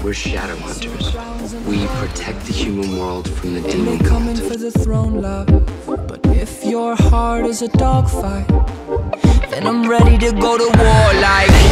We're shadow hunters. We protect the human world from the demon They coming world. for the throne, love. But if your heart is a dogfight, then I'm ready to go to war like